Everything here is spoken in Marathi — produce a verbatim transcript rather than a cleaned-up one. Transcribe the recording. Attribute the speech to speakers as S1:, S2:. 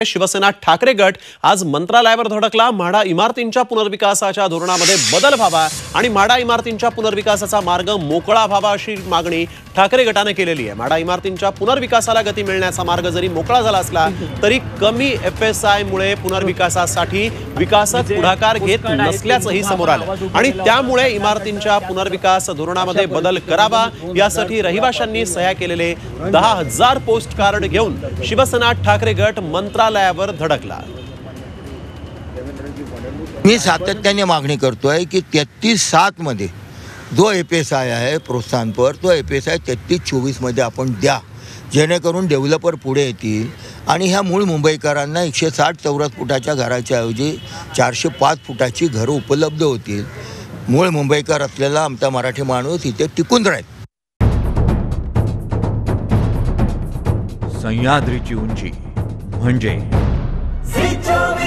S1: शिवसेना ठाकरे गट आज मंत्रालयावर धडकला। म्हाडा इमारतींच्या पुनर्विकासाच्या धोरणामध्ये बदल व्हावा आणि म्हाडा इमारतींच्या पुनर्विकासाचा मार्ग मोकळा व्हावा अशी मागणी ठाकरे गटाने केलेली आहे। म्हाडा इमारतींच्या पुनर्विकासाला गती मिळण्याचा मार्ग जरी मोकळा झाला असला तरी कमी एफएसआय मुळे पुनर्विकासासाठी विकासक पुढाकार घेत नसल्याचंही समोर आलं आणि त्यामुळे इमारतींच्या पुनर्विकास धोरणामध्ये बदल करावा यासाठी रहिवाशांनी सह्या केलेले दहा हजार पोस्ट कार्ड घेऊन शिवसेना ठाकरे गट मंत्रालयावर धडकला।
S2: मी सातत्याने मागणी करतोय की तेहतीस सात मध्ये जो एपीएसआय आहे प्रोत्साहनपर तो एपीएसआय तेहतीस चोवीस मध्ये आपण द्या, जेणेकरून डेव्हलपर पुढे येतील आणि ह्या मूळ मुंबईकरांना एकशे साठ चौरस फुटाच्या घराच्या ऐवजी चारशे पाच फुटाची घरं उपलब्ध होतील। मूळ मुंबईकर असलेला आमचा मराठी माणूस इथे टिकून राहील।
S3: सह्याद्रीची उंची म्हणजे